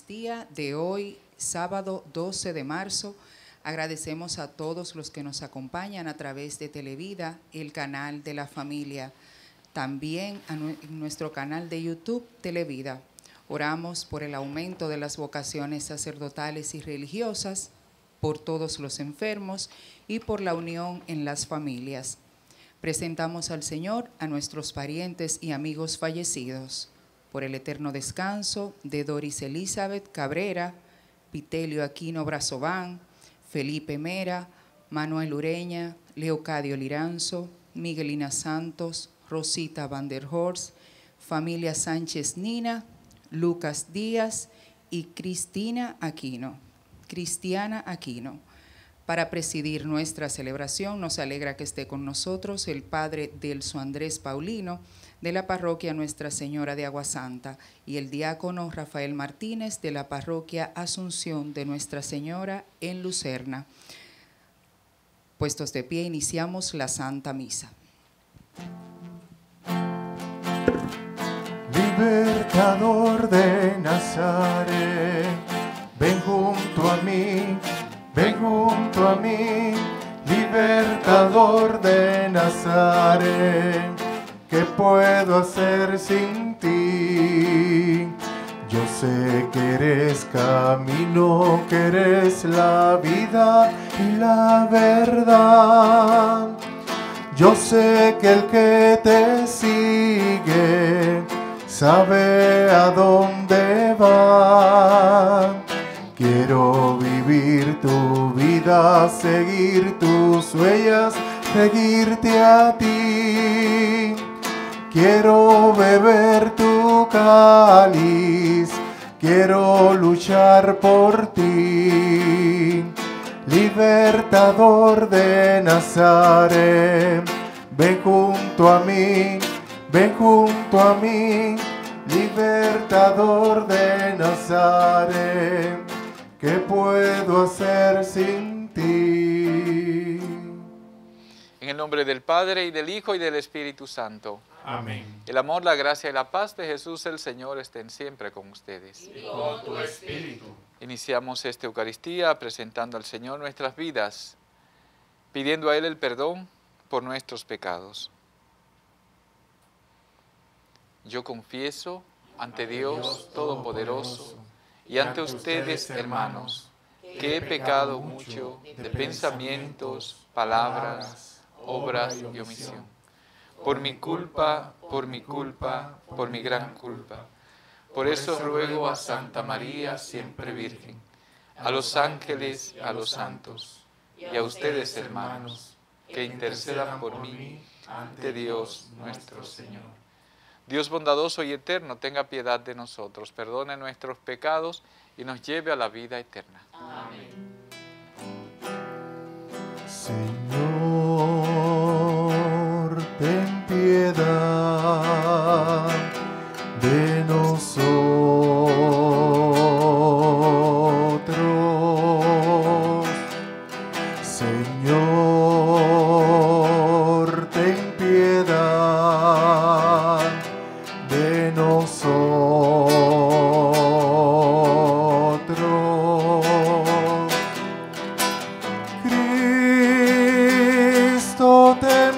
Eucaristía de hoy, sábado 12 de marzo. Agradecemos a todos los que nos acompañan a través de Televida, el canal de la familia, también en nuestro canal de YouTube, Televida. Oramos por el aumento de las vocaciones sacerdotales y religiosas, por todos los enfermos y por la unión en las familias. Presentamos al Señor a nuestros parientes y amigos fallecidos, por el eterno descanso de Doris Elizabeth Cabrera, Pitelio Aquino Brazován, Felipe Mera, Manuel Ureña, Leocadio Liranzo, Miguelina Santos, Rosita Van der Horst, familia Sánchez Nina, Lucas Díaz y Cristiana Aquino. Para presidir nuestra celebración, nos alegra que esté con nosotros el padre Delso Andrés Paulino, de la parroquia Nuestra Señora de Agua Santa, y el diácono Rafael Martínez, de la parroquia Asunción de Nuestra Señora en Lucerna. Puestos de pie, iniciamos la Santa Misa. Libertador de Nazaret, ven junto a mí, ven junto a mí, libertador de Nazaret, ¿qué puedo hacer sin ti? Yo sé que eres camino, que eres la vida y la verdad. Yo sé que el que te sigue sabe a dónde va. Quiero vivir tu vida, seguir tus huellas, seguirte a ti. Quiero beber tu cáliz, quiero luchar por ti. Libertador de Nazaret, ven junto a mí, ven junto a mí. Libertador de Nazaret, ¿qué puedo hacer sin ti? En el nombre del Padre, y del Hijo, y del Espíritu Santo. Amén. El amor, la gracia y la paz de Jesús el Señor estén siempre con ustedes. Y con tu espíritu. Iniciamos esta Eucaristía presentando al Señor nuestras vidas, pidiendo a Él el perdón por nuestros pecados. Yo confieso ante Dios Todopoderoso y ante ustedes, hermanos, que he pecado mucho de pensamientos, palabras, obras y omisión. Por mi culpa, por mi culpa, por mi gran culpa. Por eso ruego a Santa María, siempre Virgen, a los ángeles, a los santos, y a ustedes, hermanos, que intercedan por mí ante Dios nuestro Señor. Dios bondadoso y eterno, tenga piedad de nosotros, perdone nuestros pecados y nos lleve a la vida eterna. Amén. Señor, ten piedad de nosotros. Señor, ten piedad de nosotros. Cristo, ten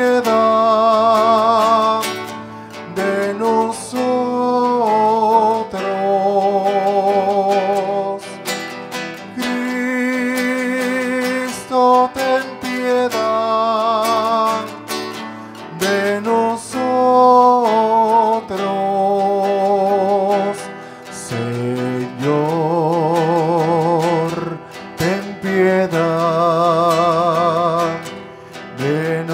piedad de nosotros. Cristo, ten piedad de nosotros. Señor, ten piedad de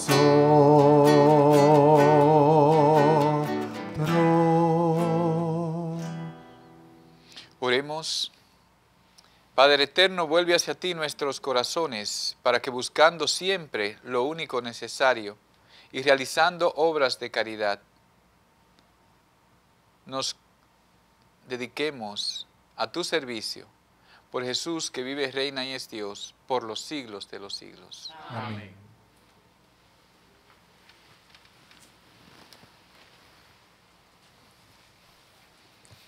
nosotros. Oremos. Padre eterno, vuelve hacia ti nuestros corazones, para que buscando siempre lo único necesario y realizando obras de caridad, nos dediquemos a tu servicio, por Jesús que vive, reina y es Dios, por los siglos de los siglos. Amén.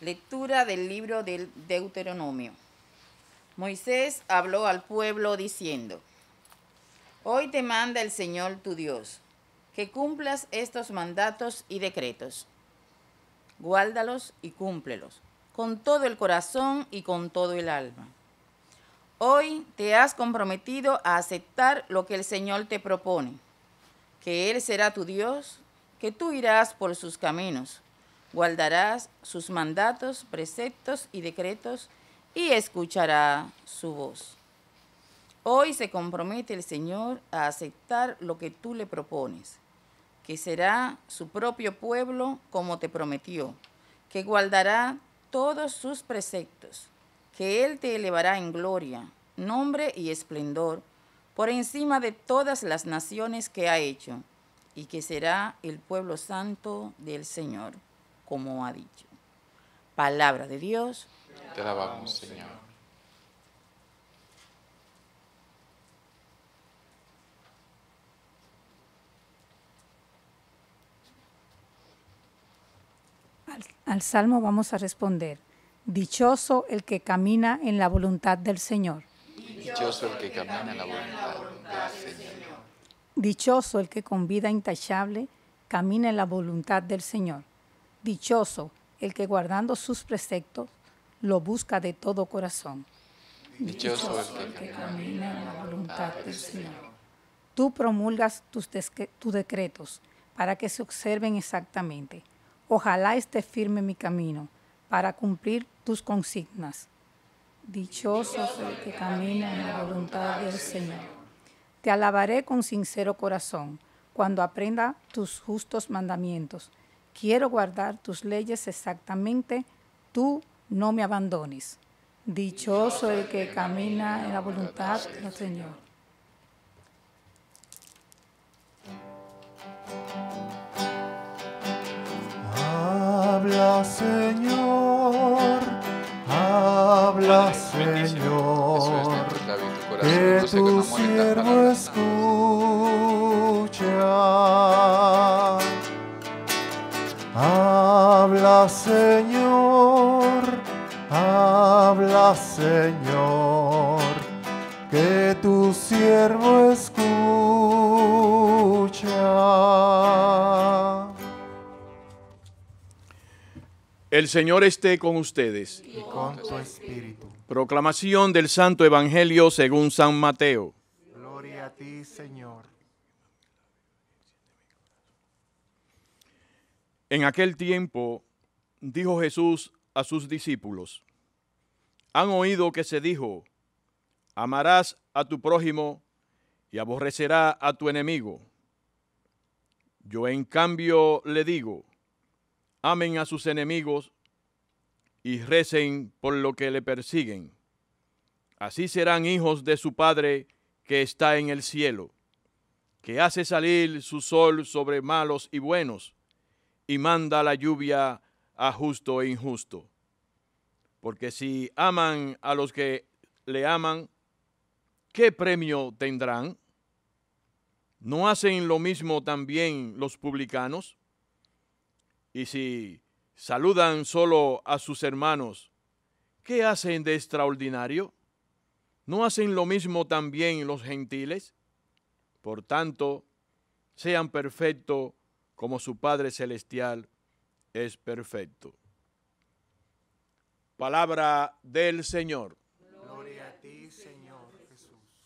Lectura del libro del Deuteronomio. Moisés habló al pueblo diciendo: Hoy te manda el Señor tu Dios, que cumplas estos mandatos y decretos. Guárdalos y cúmplelos, con todo el corazón y con todo el alma. Hoy te has comprometido a aceptar lo que el Señor te propone, que Él será tu Dios, que tú irás por sus caminos, guardarás sus mandatos, preceptos y decretos, y escucharás su voz. Hoy se compromete el Señor a aceptar lo que tú le propones, que será su propio pueblo como te prometió, que guardará todos sus preceptos, que Él te elevará en gloria, nombre y esplendor, por encima de todas las naciones que ha hecho, y que será el pueblo santo del Señor, como ha dicho. Palabra de Dios. Te alabamos, Señor. Al salmo vamos a responder: dichoso el que camina en la voluntad del Señor. Dichoso el que camina en la voluntad del Señor. Dichoso el que con vida intachable camina en la voluntad del Señor. Dichoso el que guardando sus preceptos lo busca de todo corazón. Dichoso el que camina en la voluntad del Señor. Tú promulgas tus decretos para que se observen exactamente. Ojalá esté firme mi camino para cumplir tus consignas. Dichoso el que camina en la voluntad del Señor. Te alabaré con sincero corazón cuando aprenda tus justos mandamientos. Quiero guardar tus leyes exactamente, tú no me abandones. Dichoso el que camina en la voluntad del Señor. Habla, Señor, habla, Señor, que tu siervo escucha. Habla, Señor, habla, Señor, que tu siervo escucha. El Señor esté con ustedes. Y con tu espíritu. Proclamación del Santo Evangelio según San Mateo. Gloria a ti, Señor. En aquel tiempo dijo Jesús a sus discípulos: han oído que se dijo, amarás a tu prójimo y aborrecerás a tu enemigo. Yo en cambio le digo, amen a sus enemigos y recen por lo que le persiguen. Así serán hijos de su Padre que está en el cielo, que hace salir su sol sobre malos y buenos, y manda la lluvia a justo e injusto. Porque si aman a los que le aman, ¿qué premio tendrán? ¿No hacen lo mismo también los publicanos? Y si saludan solo a sus hermanos, ¿qué hacen de extraordinario? ¿No hacen lo mismo también los gentiles? Por tanto, sean perfectos como su Padre Celestial es perfecto. Palabra del Señor. Gloria a ti, Señor Jesús.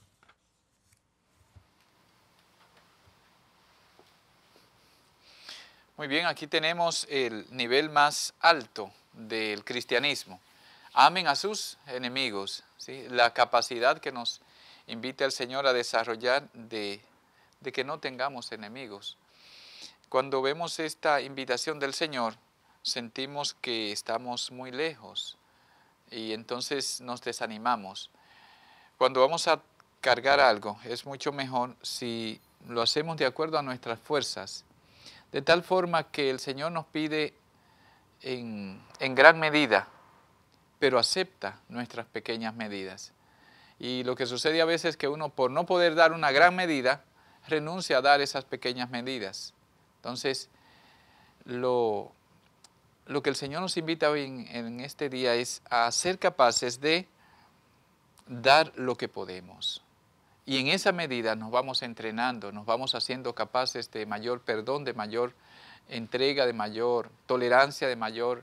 Muy bien, aquí tenemos el nivel más alto del cristianismo. Amen a sus enemigos, ¿sí? La capacidad que nos invita el Señor a desarrollar de que no tengamos enemigos. Cuando vemos esta invitación del Señor, sentimos que estamos muy lejos y entonces nos desanimamos. Cuando vamos a cargar algo, es mucho mejor si lo hacemos de acuerdo a nuestras fuerzas, de tal forma que el Señor nos pide en gran medida, pero acepta nuestras pequeñas medidas. Y lo que sucede a veces es que uno, por no poder dar una gran medida, renuncia a dar esas pequeñas medidas. Entonces, lo lo que el Señor nos invita hoy en este día es a ser capaces de dar lo que podemos. Y en esa medida nos vamos entrenando, nos vamos haciendo capaces de mayor perdón, de mayor entrega, de mayor tolerancia, de mayor,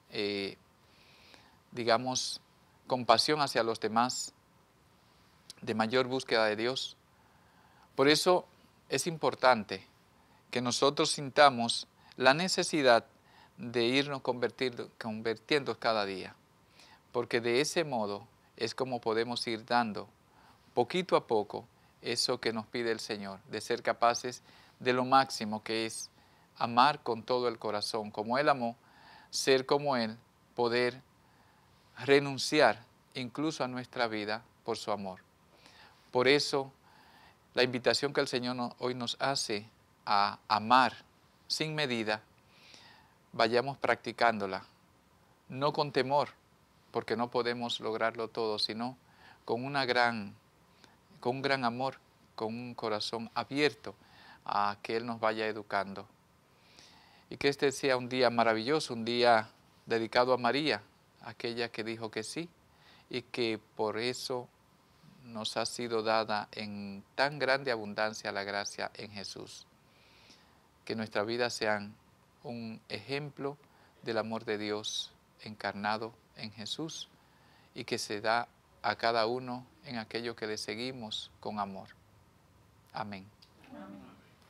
digamos, compasión hacia los demás, de mayor búsqueda de Dios. Por eso es importante que nosotros sintamos la necesidad de irnos convirtiendo cada día, porque de ese modo es como podemos ir dando poquito a poco eso que nos pide el Señor, de ser capaces de lo máximo que es amar con todo el corazón, como Él amó, ser como Él, poder renunciar incluso a nuestra vida por su amor. Por eso, la invitación que el Señor hoy nos hace a amar sin medida, vayamos practicándola, no con temor, porque no podemos lograrlo todo, sino con un gran amor, con un corazón abierto a que Él nos vaya educando. Y que este sea un día maravilloso, un día dedicado a María, aquella que dijo que sí, y que por eso nos ha sido dada en tan grande abundancia la gracia en Jesús. Que nuestra vida sean un ejemplo del amor de Dios encarnado en Jesús y que se da a cada uno en aquello que le seguimos con amor. Amén. Amén.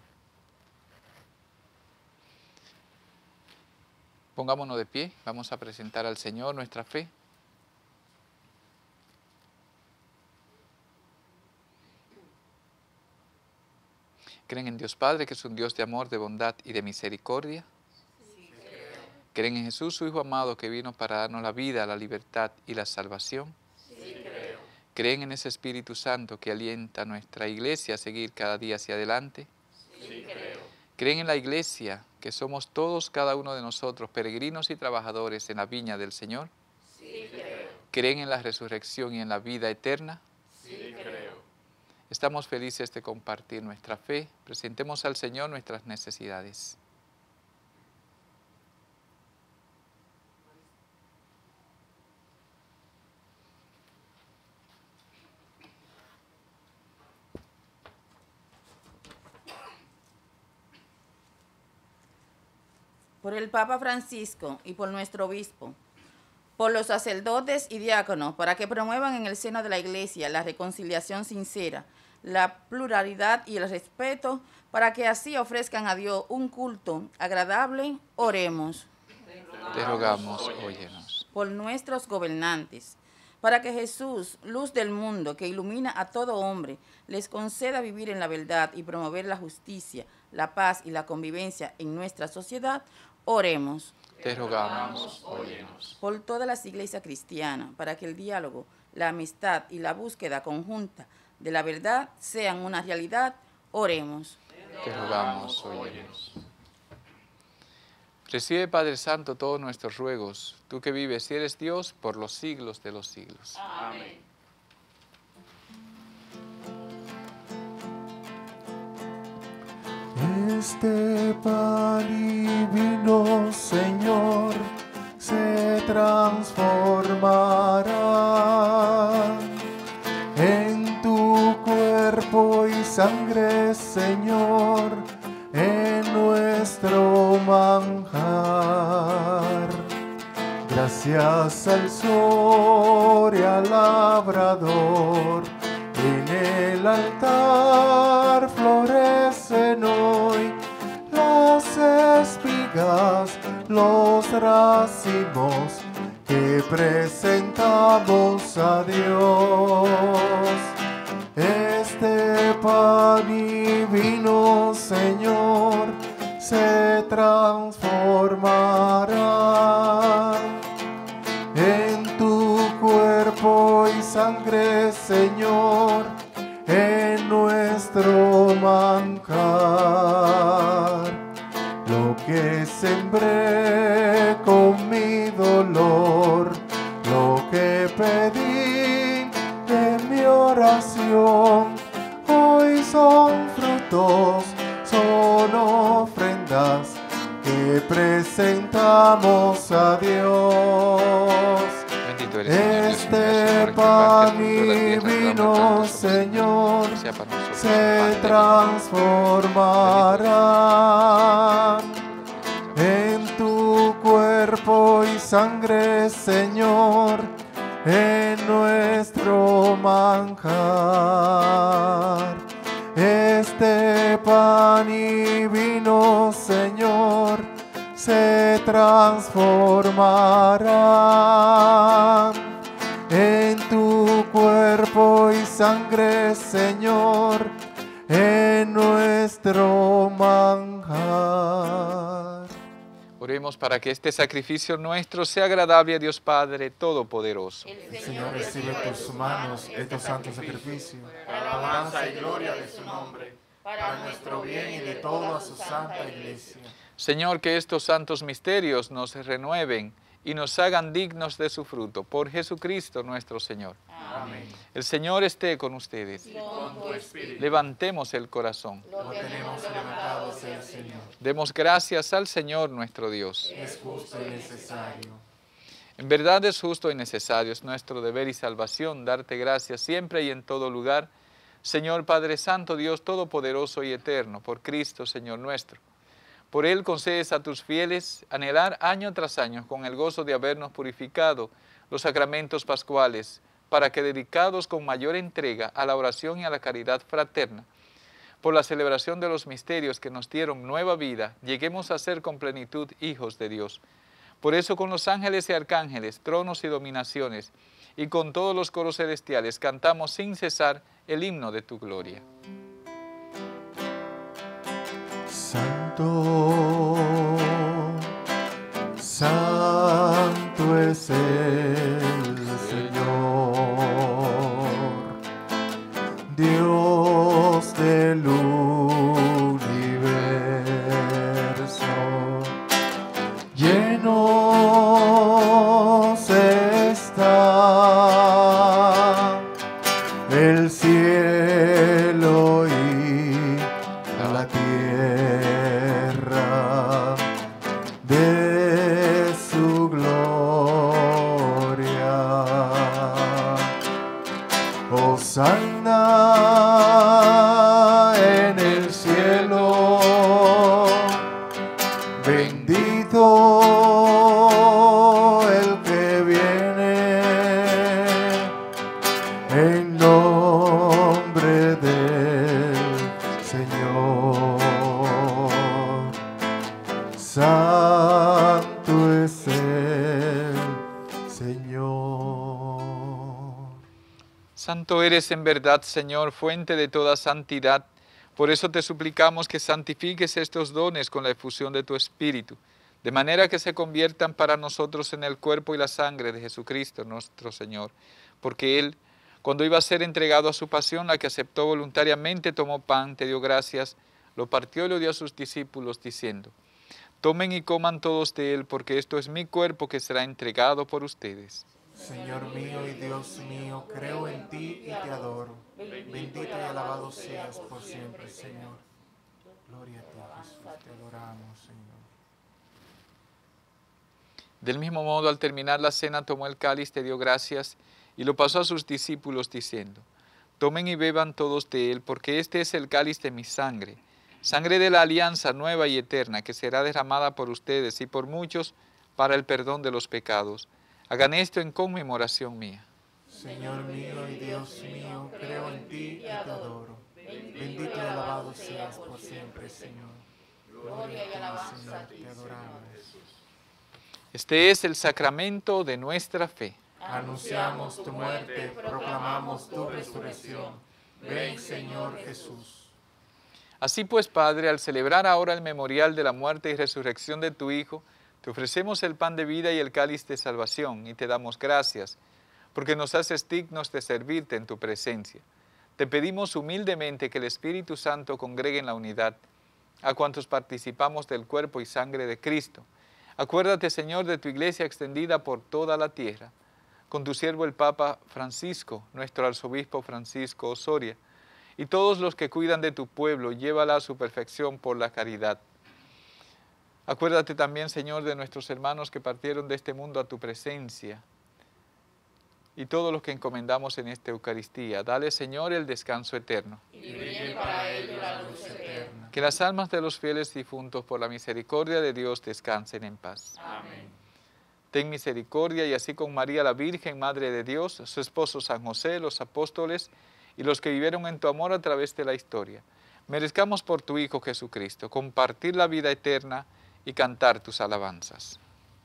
Pongámonos de pie, vamos a presentar al Señor nuestra fe. ¿Creen en Dios Padre, que es un Dios de amor, de bondad y de misericordia? Sí, creo. ¿Creen en Jesús, su Hijo amado, que vino para darnos la vida, la libertad y la salvación? Sí, creo. ¿Creen en ese Espíritu Santo que alienta a nuestra iglesia a seguir cada día hacia adelante? Sí, creo. ¿Creen en la iglesia, que somos todos, cada uno de nosotros, peregrinos y trabajadores en la viña del Señor? Sí, creo. ¿Creen en la resurrección y en la vida eterna? Sí, creo. Estamos felices de compartir nuestra fe. Presentemos al Señor nuestras necesidades. Por el Papa Francisco y por nuestro obispo, por los sacerdotes y diáconos, para que promuevan en el seno de la Iglesia la reconciliación sincera, la pluralidad y el respeto, para que así ofrezcan a Dios un culto agradable, oremos. Te rogamos, óyenos. Por nuestros gobernantes, para que Jesús, luz del mundo, que ilumina a todo hombre, les conceda vivir en la verdad y promover la justicia, la paz y la convivencia en nuestra sociedad, oremos. Te rogamos, óyenos. Por todas las iglesias cristianas, para que el diálogo, la amistad y la búsqueda conjunta de la verdad sean una realidad, oremos. Te rogamos, óyenos. Recibe, Padre Santo, todos nuestros ruegos, tú que vives y eres Dios por los siglos de los siglos. Amén. Este pan y vino, Señor, se transformará en tu cuerpo y sangre, Señor, en nuestro manjar. Gracias al sol y al labrador, en el altar florecen hoy las espigas, los racimos que presentamos a Dios. Este pan y vino, Señor, se transformará en tu cuerpo y sangre, Señor, en nuestro manjar. Lo que sembré con mi dolor, lo que pedí en mi oración, hoy son frutos, son ofrendas que presentamos alabamos a Dios. Bendito eres, Señor Dios Este universo, pan por y el que el vino, Señor, sea para nosotros se pan de vida. transformarán en tu cuerpo y sangre, Señor, en nuestro manjar. Este pan y vino, Señor, se transformarán en tu cuerpo y sangre, Señor, en nuestro manjar. Oremos para que este sacrificio nuestro sea agradable a Dios Padre Todopoderoso. El Señor recibe por sus manos estos santos sacrificios, para alabanza y gloria de su nombre, para nuestro bien y de toda su santa iglesia. Señor, que estos santos misterios nos renueven y nos hagan dignos de su fruto. Por Jesucristo nuestro Señor. Amén. El Señor esté con ustedes. Con tu espíritu Levantemos el corazón. lo tenemos levantado hacia el Señor. Demos gracias al Señor nuestro Dios. Es justo y necesario. En verdad es justo y necesario, es nuestro deber y salvación darte gracias siempre y en todo lugar, Señor Padre Santo, Dios Todopoderoso y Eterno, por Cristo, Señor nuestro. Por Él concedes a tus fieles anhelar año tras año con el gozo de habernos purificado los sacramentos pascuales, para que dedicados con mayor entrega a la oración y a la caridad fraterna, por la celebración de los misterios que nos dieron nueva vida, lleguemos a ser con plenitud hijos de Dios. Por eso con los ángeles y arcángeles, tronos y dominaciones, y con todos los coros celestiales, cantamos sin cesar el himno de tu gloria. Santo, santo es el Señor, Dios del universo. Llenos está el cielo y la tierra de su gloria. Hosanna en el cielo, bendito el que viene en nombre del Señor. Santo es el Señor. Santo eres en verdad, Señor, fuente de toda santidad. Por eso te suplicamos que santifiques estos dones con la efusión de tu Espíritu, de manera que se conviertan para nosotros en el cuerpo y la sangre de Jesucristo nuestro Señor. Porque Él, cuando iba a ser entregado a su pasión, la que aceptó voluntariamente, tomó pan, te dio gracias, lo partió y lo dio a sus discípulos, diciendo: tomen y coman todos de él, porque esto es mi cuerpo que será entregado por ustedes. Señor mío y Dios mío, creo en ti y te adoro. Bendito y alabado seas por siempre, Señor. Gloria a ti, Jesús, te adoramos, Señor. Del mismo modo, al terminar la cena, tomó el cáliz, te dio gracias, y lo pasó a sus discípulos, diciendo: tomen y beban todos de él, porque este es el cáliz de mi sangre, sangre de la alianza nueva y eterna, que será derramada por ustedes y por muchos para el perdón de los pecados. Hagan esto en conmemoración mía. Señor mío y Dios mío, creo en ti y te adoro. Bendito y alabado seas por siempre, Señor. Gloria y alabanza, Señor, te adoramos. Este es el sacramento de nuestra fe. Anunciamos tu muerte, proclamamos tu resurrección. Ven, Señor Jesús. Así pues, Padre, al celebrar ahora el memorial de la muerte y resurrección de tu Hijo, te ofrecemos el pan de vida y el cáliz de salvación, y te damos gracias, porque nos haces dignos de servirte en tu presencia. Te pedimos humildemente que el Espíritu Santo congregue en la unidad a cuantos participamos del cuerpo y sangre de Cristo. Acuérdate, Señor, de tu iglesia extendida por toda la tierra, con tu siervo el Papa Francisco, nuestro arzobispo Francisco Osoria, y todos los que cuidan de tu pueblo, llévala a su perfección por la caridad. Acuérdate también, Señor, de nuestros hermanos que partieron de este mundo a tu presencia y todos los que encomendamos en esta Eucaristía. Dale, Señor, el descanso eterno. Y brille para ellos la luz eterna. Que las almas de los fieles difuntos, por la misericordia de Dios, descansen en paz. Amén. Ten misericordia, y así con María la Virgen, Madre de Dios, su esposo San José, los apóstoles y los que vivieron en tu amor a través de la historia, merezcamos por tu Hijo Jesucristo compartir la vida eterna y cantar tus alabanzas.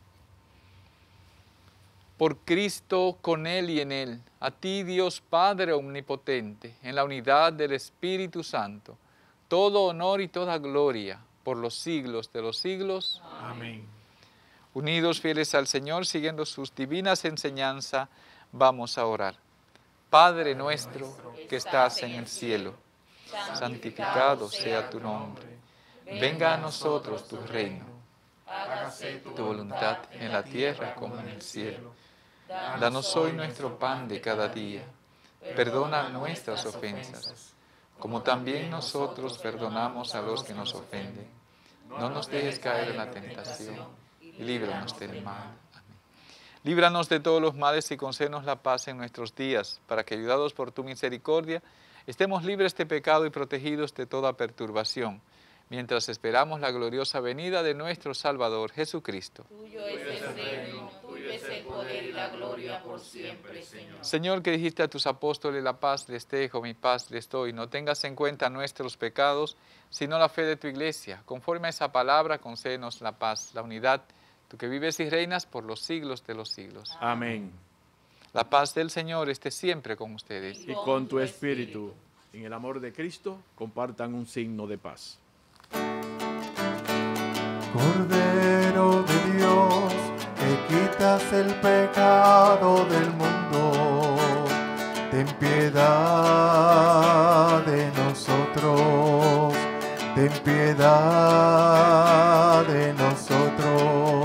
Por Cristo, con Él y en Él, a ti, Dios Padre omnipotente, en la unidad del Espíritu Santo, todo honor y toda gloria por los siglos de los siglos. Amén. Unidos fieles al Señor, siguiendo sus divinas enseñanzas, vamos a orar. Padre nuestro que estás en el cielo, santificado sea tu nombre. Venga a nosotros tu reino. Hágase tu voluntad en la tierra como en el cielo. Danos hoy nuestro pan de cada día. Perdona nuestras ofensas, como también nosotros perdonamos a los que nos ofenden. No nos dejes caer en la tentación y líbranos del mal. Amén. Líbranos de todos los males y concédenos la paz en nuestros días, para que, ayudados por tu misericordia, estemos libres de pecado y protegidos de toda perturbación, mientras esperamos la gloriosa venida de nuestro Salvador Jesucristo. Tuyo es el reino, tuyo es el poder y la gloria por siempre, Señor. Señor, que dijiste a tus apóstoles, la paz les dejo, mi paz les doy, no tengas en cuenta nuestros pecados, sino la fe de tu iglesia. Conforme a esa palabra, concédenos la paz, la unidad, tú que vives y reinas por los siglos de los siglos. Amén. La paz del Señor esté siempre con ustedes. Y con tu espíritu, en el amor de Cristo, compartan un signo de paz. Cordero de Dios, que quitas el pecado del mundo, ten piedad de nosotros, ten piedad de nosotros.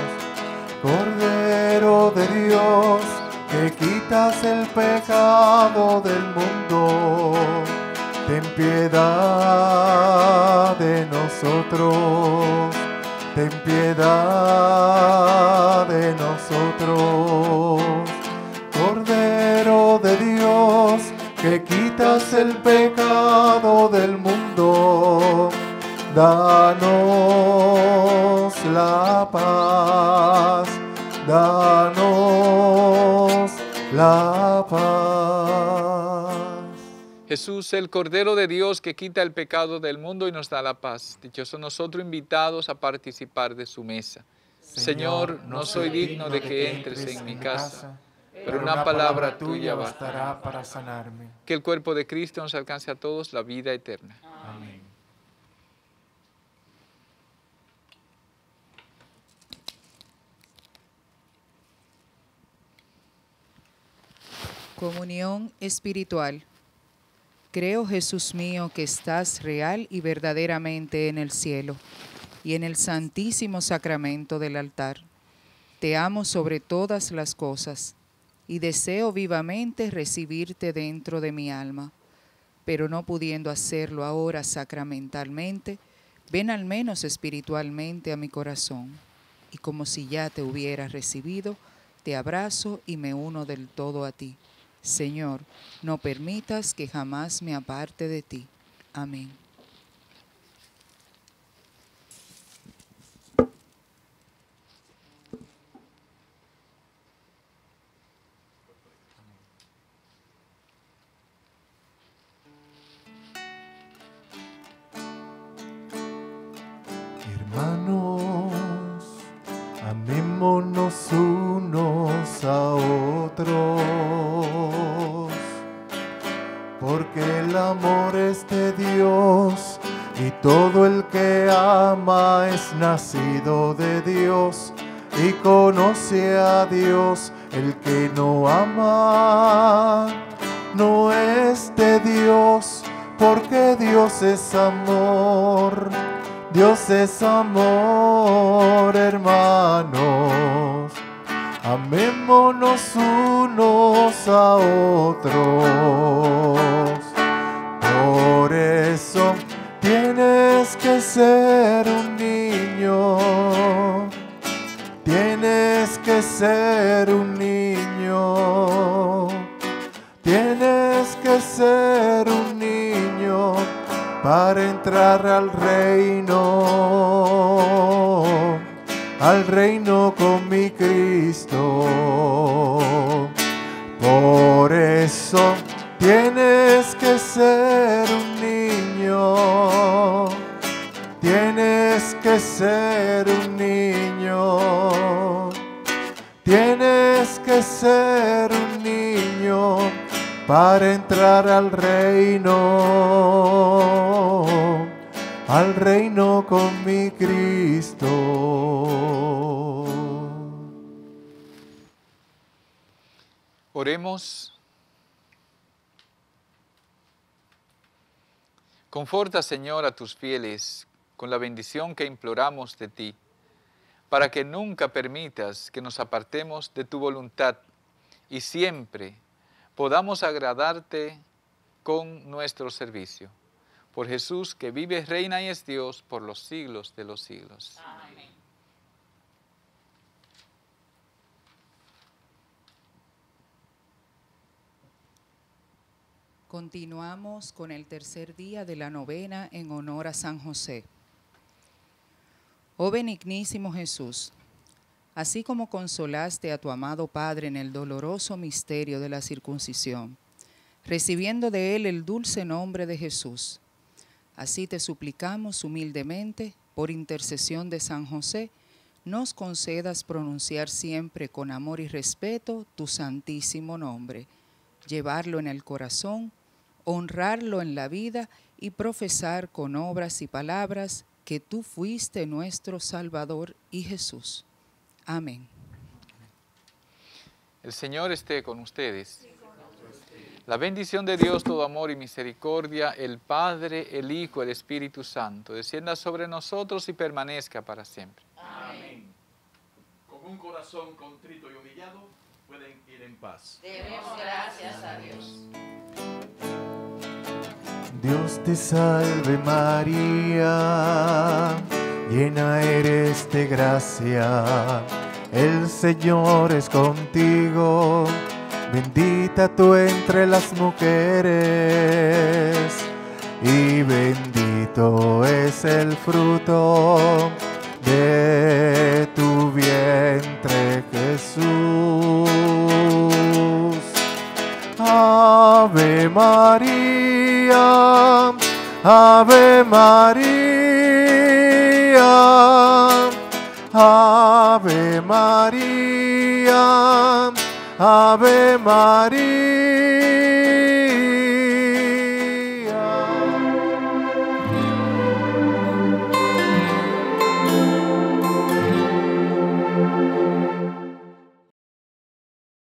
Cordero de Dios, que quitas el pecado del mundo, ten piedad de nosotros, ten piedad de nosotros. Cordero de Dios, que quitas el pecado del mundo, danos la paz, danos la paz. Jesús, el Cordero de Dios que quita el pecado del mundo y nos da la paz. Dichosos nosotros invitados a participar de su mesa. Señor, no soy digno de que entres en mi casa, pero una palabra tuya bastará para sanarme. Que el cuerpo de Cristo nos alcance a todos la vida eterna. Amén. Comunión espiritual. Creo, Jesús mío, que estás real y verdaderamente en el cielo y en el santísimo sacramento del altar. Te amo sobre todas las cosas y deseo vivamente recibirte dentro de mi alma, pero no pudiendo hacerlo ahora sacramentalmente, ven al menos espiritualmente a mi corazón, y como si ya te hubiera recibido, te abrazo y me uno del todo a ti. Señor, no permitas que jamás me aparte de ti. Amén. Hermanos, amémonos unos a otros, porque el amor es de Dios y todo el que ama es nacido de Dios y conoce a Dios. El que no ama no es de Dios, porque Dios es amor. Dios es amor, hermanos. Amémonos unos a otros. Por eso tienes que ser un niño para entrar al reino con mi Cristo. Por eso tienes que ser un niño, tienes que ser un niño, tienes que ser un niño para entrar al reino con mi Cristo. Oremos. Conforta, Señor, a tus fieles con la bendición que imploramos de ti, para que nunca permitas que nos apartemos de tu voluntad y siempre podamos agradarte con nuestro servicio. Por Jesús, que vive, reina y es Dios por los siglos de los siglos. Amén. Continuamos con el tercer día de la novena en honor a San José. Oh benignísimo Jesús, así como consolaste a tu amado Padre en el doloroso misterio de la circuncisión, recibiendo de él el dulce nombre de Jesús, así te suplicamos humildemente, por intercesión de San José, nos concedas pronunciar siempre con amor y respeto tu santísimo nombre, llevarlo en el corazón, honrarlo en la vida y profesar con obras y palabras que tú fuiste nuestro Salvador y Jesús. Amén. El Señor esté con ustedes. La bendición de Dios, todo amor y misericordia, el Padre, el Hijo, el Espíritu Santo, descienda sobre nosotros y permanezca para siempre. Amén. Con un corazón contrito y humillado pueden ir en paz. Demos gracias a Dios. Dios te salve María, llena eres de gracia, el Señor es contigo, bendita tú entre las mujeres, y bendito es el fruto de tu vientre Jesús. Ave María, Ave María, Ave María, Ave María.